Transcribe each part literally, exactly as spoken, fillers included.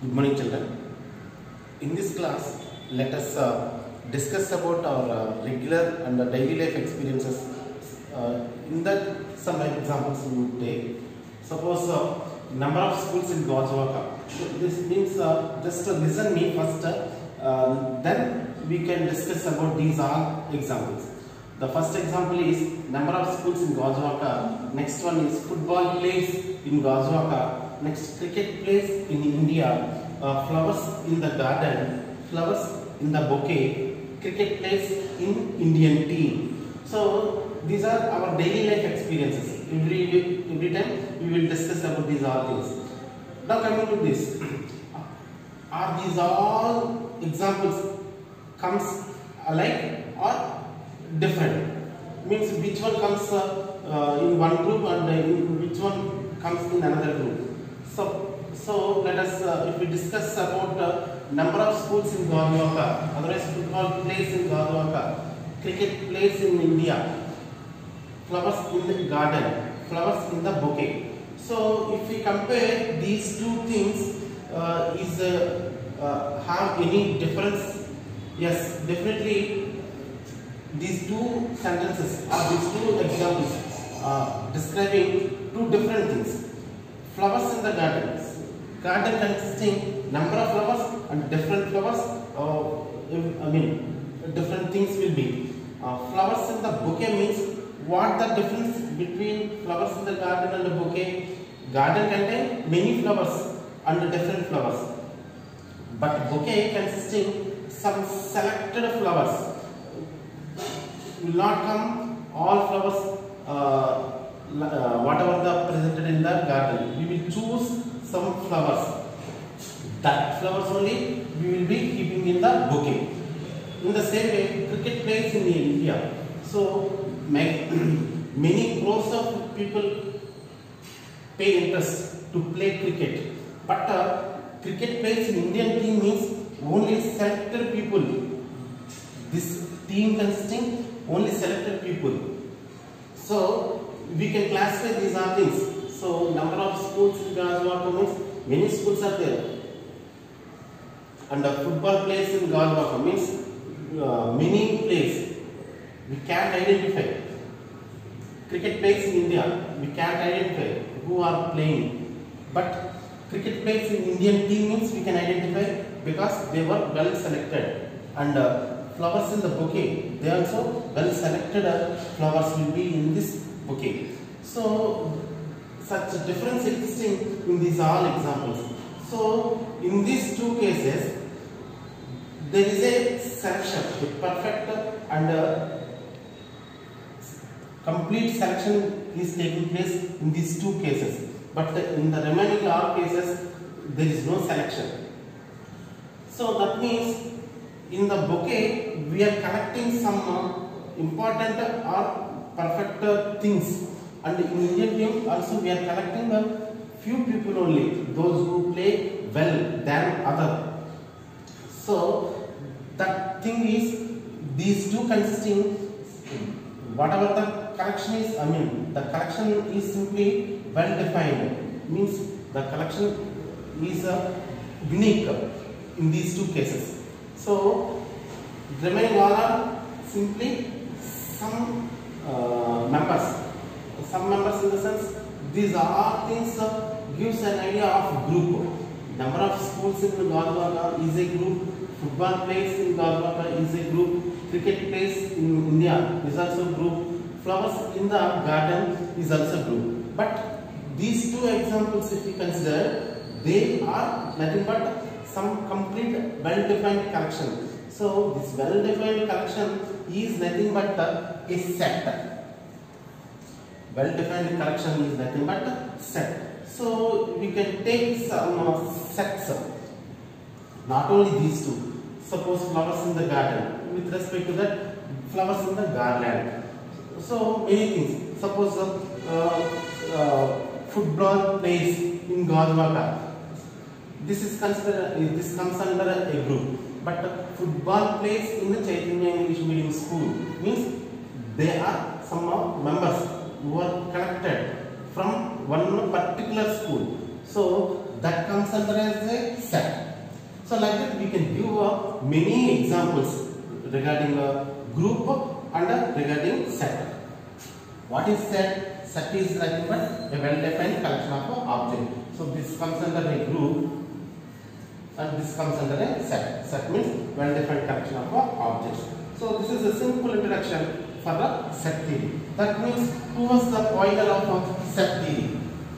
Good morning, children. In this class, let us uh, discuss about our uh, regular and uh, daily life experiences. Uh, in that, some examples we would take. Suppose uh, number of schools in Gajwaka. So this means uh, just uh, listen me first. Uh, then we can discuss about these all examples. The first example is number of schools in Gajwaka. Next one is football plays in Gajwaka. Next, cricket plays in India. Uh, flowers in the garden. Flowers in the bouquet. Cricket plays in Indian team. So these are our daily life experiences. Every every time we will discuss about these all things. Now coming to this, are these all examples comes alike or different? Means which one comes uh, uh, in one group and uh, in which one comes in another group. So, so let us uh, if we discuss about uh, number of schools in Gajwaka, otherwise football plays in Gajwaka, cricket plays in India, flowers in the garden, flowers in the bouquet. So if we compare these two things, uh, is uh, uh, have any difference? Yes, definitely. These two sentences or these two examples are describing two different things. Flowers in the garden. Garden consisting number of flowers and different flowers. Uh, I mean, different things will be. Uh, flowers in the bouquet means what the difference between flowers in the garden and the bouquet? Garden contain many flowers and different flowers, but bouquet consisting some selected flowers. Will not come all flowers, uh, uh, whatever the presented in the garden. We will choose some flowers. That flowers only we will be keeping in the bouquet. In the same way, cricket plays in India. So many crores of people pay interest to play cricket. But uh, cricket plays in Indian team means only selected people. This team consisting only selected people. So we can classify these are things. So number of schools in Gajwaka means many schools are there. And the football plays in Gajwaka means uh, many plays. We can't identify. Cricket plays in India, we can't identify who are playing. But cricket plays in Indian team means we can identify because they were well selected. And uh, flowers in the bouquet, they also well selected uh, flowers will be in this bouquet. So such a difference existing in these all examples. So in these two cases, there is a selection, a perfect and uh, complete selection is taking place in these two cases. But in the remaining all cases, there is no selection. So that means in the bouquet, we are collecting some uh, important or perfect uh, things. And in Indian team also we are collecting a few people only, those who play well than other. So that thing is, these two consisting, whatever the collection is, I mean the collection is simply well defined, means the collection is uh, unique in these two cases. So remaining all are simply some uh, members. Some members in the sense, these are things uh, gives an idea of group. Number of schools in Gajwaka is a group. Football plays in Gajwaka is a group. Cricket plays in India is also a group. Flowers in the garden is also a group. But these two examples, if we consider, they are nothing but some complete well-defined collection. So this well-defined collection is nothing but a set. Well-defined collection is nothing but a set. So we can take some uh, sets. Not only these two. Suppose flowers in the garden. With respect to that, flowers in the garland. So many things. Suppose uh, uh, football plays in Gajwaka. This is considered. This comes under a group. But football plays in the Chaitanya English Medium School means they are some members who are collected from one particular school. So that comes under as a set. So like that we can give uh, many examples regarding a group and uh, regarding set. What is set? Set is nothing but a well-defined collection of objects. So this comes under a group and this comes under a set. Set means well-defined collection of objects. So this is a simple introduction for the set theory. That means who was the pointer of set theory?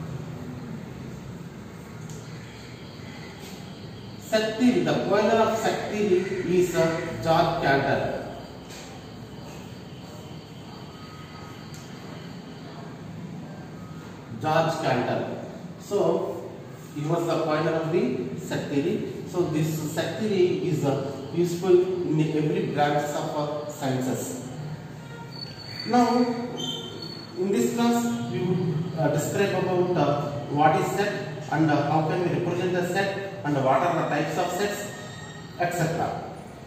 Set theory, the pointer of set theory is uh, George Cantor. George Cantor. So he was the pointer of the set theory. So this set theory is uh, useful in every branch of uh, sciences. Now, in this class, we will uh, describe about uh, what is set and uh, how can we represent the set and what are the types of sets, et cetera.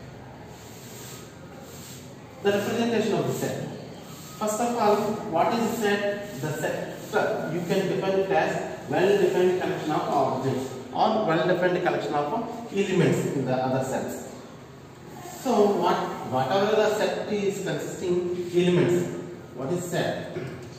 The representation of the set. First of all, what is set? The set, so you can define it as well-defined collection of objects or well-defined collection of elements in the other sets. So, what whatever the set is consisting elements, what is set?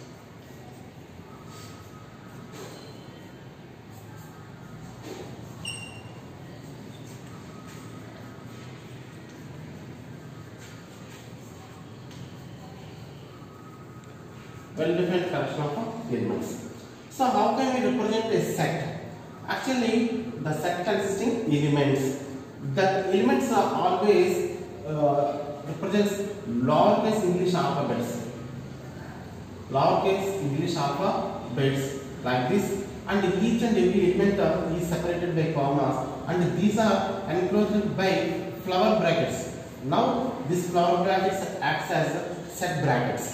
Well-defined collection of elements. So, how can we represent a set? Actually, the set consisting elements. The elements are always uh, represents lowercase English alphabets. Lowercase English alphabets like this, and each and every element uh, is separated by commas, and these are enclosed by flower brackets. Now, these flower brackets acts as set brackets.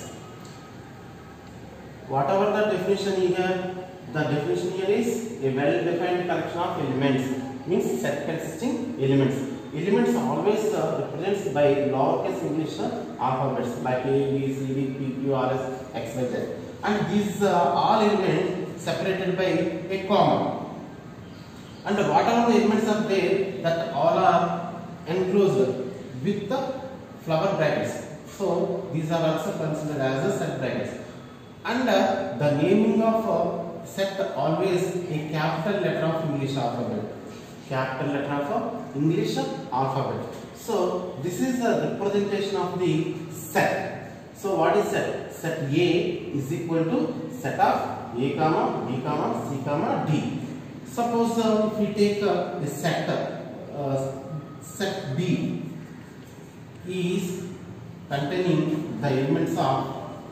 Whatever the definition here, the definition here is a well-defined collection of elements, means set consisting elements. Elements are always uh, represented by lowercase English alphabets like A, B, C, D, P, Q, R, S, X, Y, Z. And these uh, all elements separated by a comma. And whatever the elements are there, that all are enclosed with the flower brackets. So these are also considered as a set brackets. And uh, the naming of uh, set always a capital letter of English alphabet. Capital letter of English alphabet. So this is the representation of the set. So what is set? Set A is equal to set of A comma B comma C comma D. Suppose uh, if we take uh, the set uh, set B is containing the elements of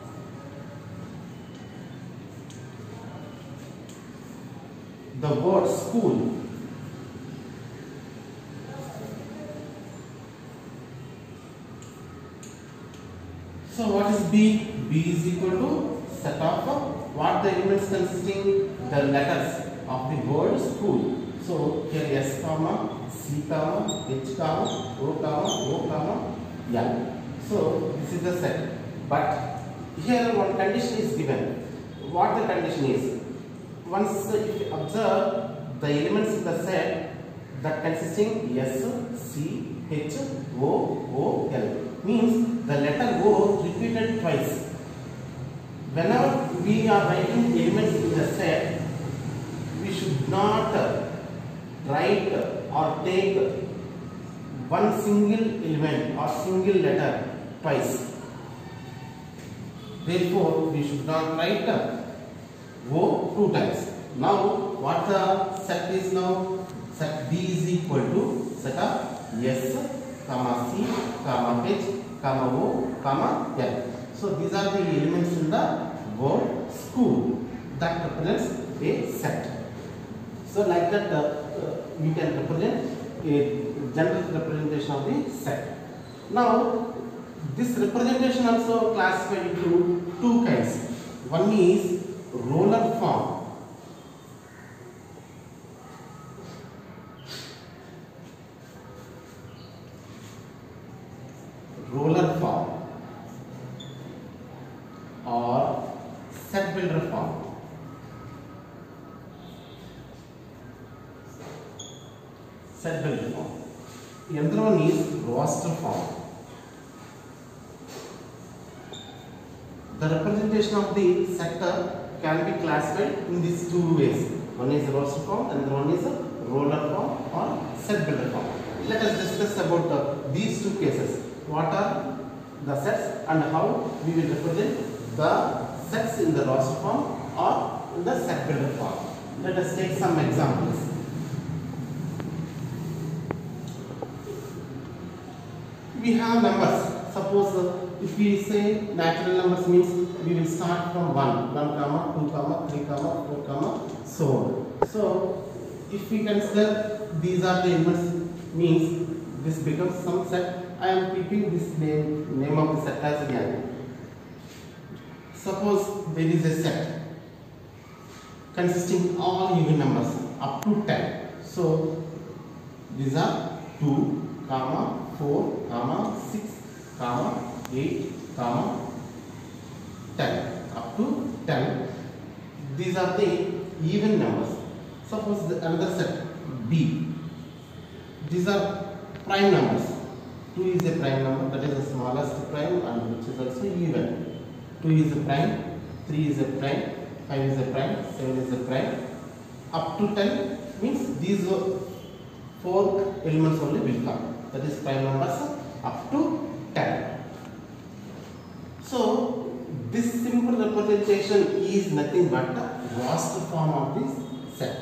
the word school. So what is B? B is equal to set of what the elements consisting the letters of the word school. So here S comma C comma H comma O comma O comma L. So this is the set. But here one condition is given. What the condition is? Once if you observe the elements in the set that consisting S, C, H, O, O, L means the letter O repeated twice. Whenever we are writing elements in the set, we should not write or take one single element or single letter twice. Therefore, we should not write O two times. Now, what the set is now? Set B is equal to set of S, comma C, comma H, comma O, comma L. So these are the elements in the word school that represents a set. So like that, uh, uh, we can represent a general representation of the set. Now, this representation also classified into two kinds. One is roller form. Roller form or set builder form. set builder form. Another one is roster form. The representation of the sector can be classified in these two ways. One is roster form and the one is a roller form or set builder form. Let us discuss about uh, these two cases. What are the sets and how we will represent the sets in the roster form or in the set builder form. Let us take some examples. We have numbers. Suppose uh, if we say natural numbers means we will start from one, one comma, two comma, three comma, four comma, so on. So if we consider these are the elements, means this becomes some set. I am keeping this name name of the set as again. Suppose there is a set consisting all even numbers up to ten. So these are two comma four comma six comma eight comma ten up to ten. These are the even numbers. Suppose the another set B. These are prime numbers. two is a prime number, that is the smallest prime and which is also even. two is a prime, three is a prime, five is a prime, seven is a prime. Up to ten means these four elements only will come. That is prime numbers up to ten. So this simple representation is nothing but the roster form of this set.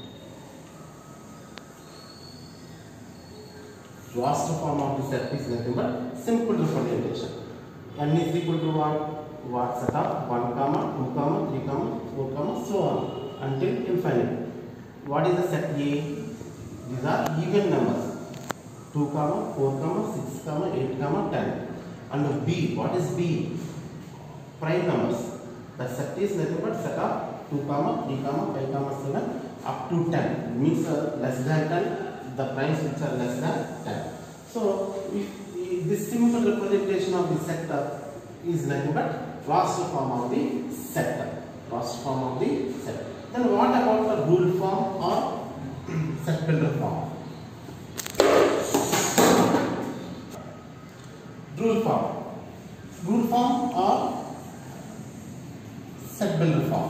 Roster form of the set is nothing but simple representation. N is equal to what? What set of one comma, two comma, three comma, four comma, so on until infinite. What is the set A? These are even numbers. two comma, four comma, six comma, eight comma, ten. And B, what is B? Prime numbers. The set is nothing but set of two comma, three comma, five comma, seven up to ten. Means uh, less than ten. The primes which are less than ten. So if, if this simple representation of the sector is nothing but roster form of the sector. Roster form of the sector. Then what about the rule form or set builder form? Rule form. Rule form or set builder form.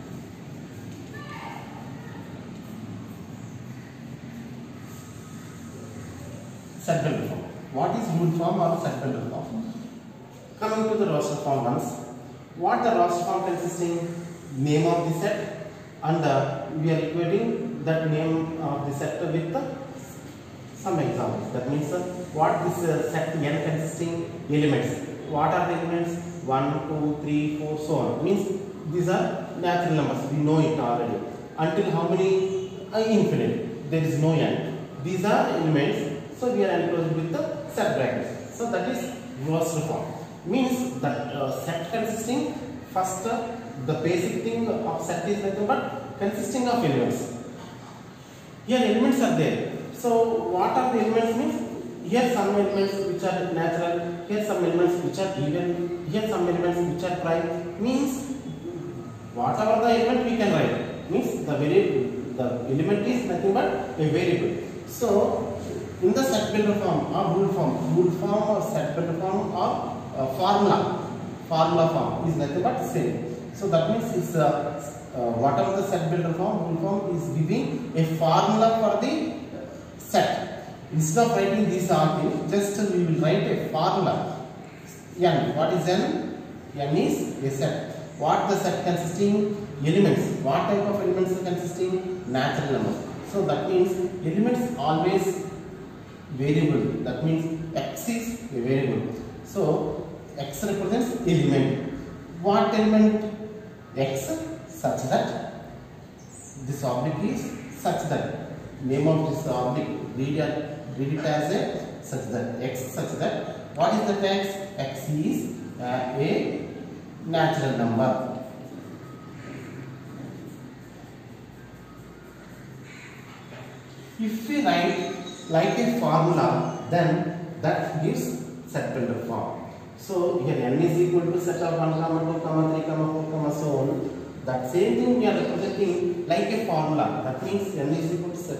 Set builder form. What is rule form or set builder form? Coming to the roster form once. What the roster form consisting? Name of the set and uh, we are equating that name of the set with uh, some examples. That means uh, what this uh, set n consisting elements. What are the elements? one, two, three, four, so on. Means these are natural numbers. We know it already. Until how many? Uh, infinite. There is no end. These are elements. So we are enclosed with the set brackets. So that is roster form. Means that uh, set consisting first uh, the basic thing of set is nothing but consisting of elements. Here elements are there. So what are the elements means? Here some elements which are natural, here some elements which are even, here some elements which are prime. Means whatever the element we can write. Means the variable, the element is nothing but a variable. So in the set builder form or rule form, rule form or set builder form or uh, formula, formula form is nothing but same. So that means it's uh, uh, whatever the set builder form, rule form is giving a formula for the set. Instead of writing this R thing, just we will write a formula. N. What is N? N is a set. What the set consisting? Elements. What type of elements are consisting? Natural numbers. So that means elements always variable. That means X is a variable. So X represents element. What element? X such that this object is such that name of this object read it, read it as a such that X such that what is the X? X is uh, a natural number. If we write like a formula, then that gives set builder form. So here n is equal to set of one comma two comma three comma four comma so on. That same thing we are representing like a formula. That means n is equal to set of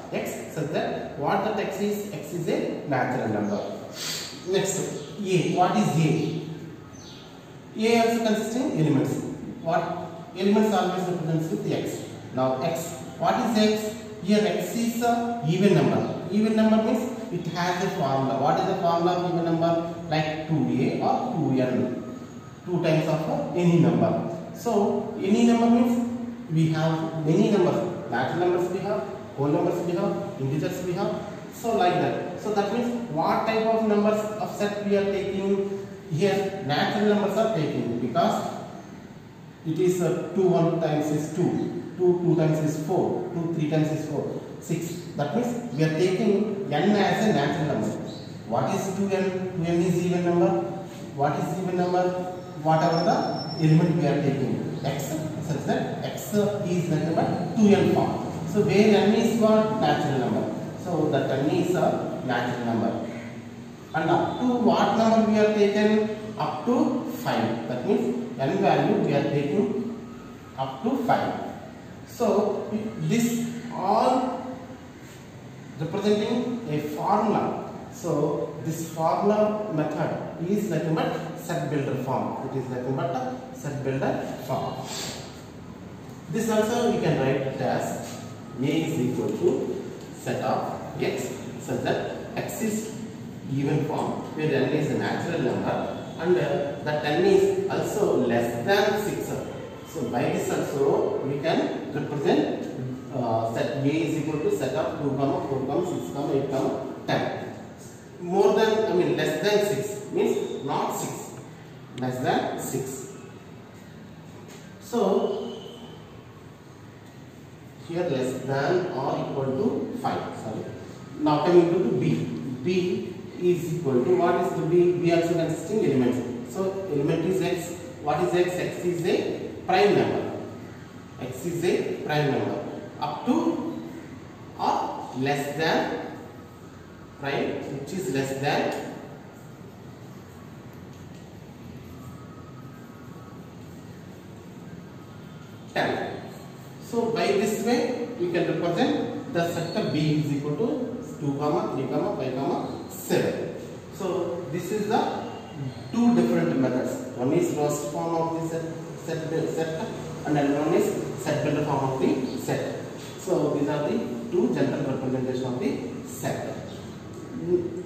x such that what that x is, x is a natural number. Next, a. What is a? A also consisting elements. What elements always represents with x. Now x. What is x? Here x is a even number. Even number means it has a formula. What is the formula of even number? Like two a or two n. Two times of any number. So any number means we have many numbers. Natural numbers we have, whole numbers we have, integers we have. So like that. So that means what type of numbers of set we are taking? Here natural numbers are taking because it is uh, two one times is two, two two times is four, two three times is four, six. That means we are taking n as a natural number. What is two n? two n is even number. What is even number? Whatever the element we are taking, x such that x is nothing but two n form. So where n is what? Natural number. So that n is a natural number. And up to what number we are taken? Up to five. That means n value we are taking up to five. So this all representing a formula. So this formula method is nothing but set builder form. It is nothing but a set builder form. This also we can write it as a is equal to set of x such that x is even form where n is a natural number and uh, that n is also less than six. So by this also we can represent uh, set a is equal to set of two comma four comma six comma eight comma ten. More than, I mean less than six means not six, less than six. So here less than or equal to five. Sorry. Now coming to b. B is equal to, what is the b? B also consisting elements. So element is x. What is x? X is a prime number. X is a prime number. Up to or less than prime, which is less than ten. So by this way we can represent the set of b is equal to two comma three comma five comma seven. So this is the two different methods. One is Rost form of the set, set, set and another one is set builder form of the set. So these are the two general representation of the set.